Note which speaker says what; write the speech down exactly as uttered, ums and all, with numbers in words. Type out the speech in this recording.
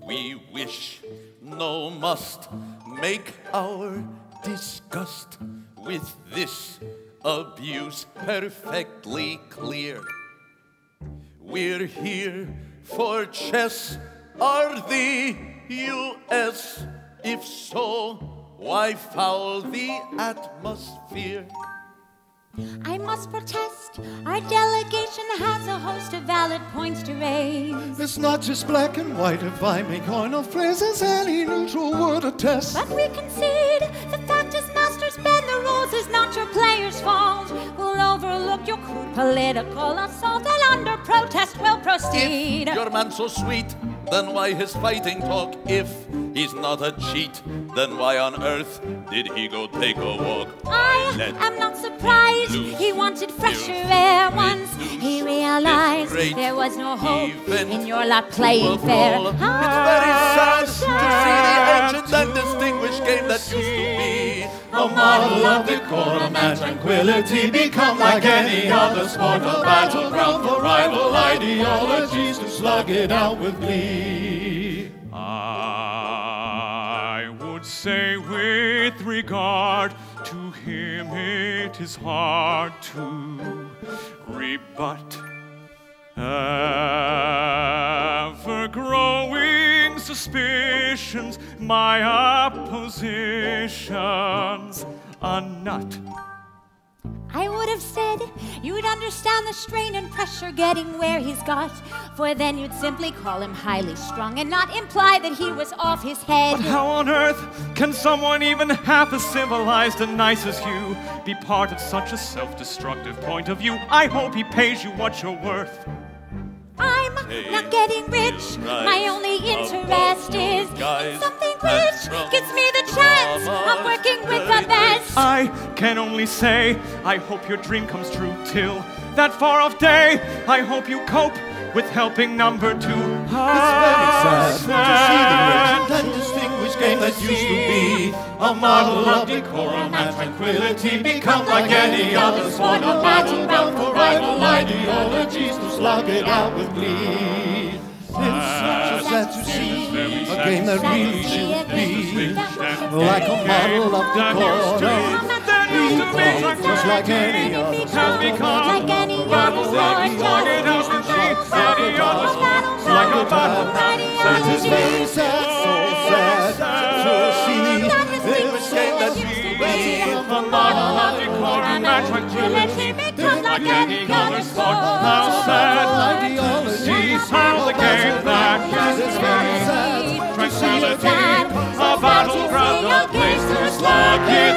Speaker 1: we wish, no must, make our disgust with this abuse perfectly clear. We're here for chess or the U S. If so, why foul the atmosphere?
Speaker 2: I must protest. Our delegation has a host of valid points to raise.
Speaker 3: It's not just black and white. If I may coin of phrases, any neutral would attest.
Speaker 2: But we concede the fact is masters bend the rules is not your players' fault. We'll overlook your crude political assault and under protest we'll proceed.
Speaker 1: If your man so sweet, then why his fighting talk? If he's not a cheat, then why on earth did he go take a walk?
Speaker 2: I
Speaker 1: Let
Speaker 2: am not surprised. He wanted fresher air once he realized there was no hope in your lot playing fair.
Speaker 1: It's very sad to see the ancient and distinguished game that used to be
Speaker 3: A model of decorum and tranquility, become like any other sport, a battleground for rival ideologies to slug it out with glee.
Speaker 4: I would say with regard to him it is hard to rebut ever-growing suspicions, my opposition's a nut.
Speaker 2: I would have said you'd understand the strain and pressure getting where he's got, for then you'd simply call him highly strung and not imply that he was off his head.
Speaker 4: But how on earth can someone even half as civilized and nice as you be part of such a self-destructive point of view? I hope he pays you what you're worth.
Speaker 2: I'm not getting rich. My only interest is in something which gives me the chance of working with the best.
Speaker 4: I can only say, I hope your dream comes true till that far-off day. I hope you cope with helping number two.
Speaker 3: It's very sad to see the ancient and distinguished game that used to be a model of decorum and tranquility, become like any other sport, a battleground for rival ideologies to slug it out with glee. It's so sad to see a game that really should be like a model of decorum, become just like any other sport,
Speaker 2: Like any other sport,
Speaker 3: like a battle. It's very sad, so sad to see this game that used to be a model of decorum and tranquility,
Speaker 2: become like any other sport.
Speaker 4: How sad to see how the game that
Speaker 3: It's very sad
Speaker 4: tranquility, a battleground, a place to slug it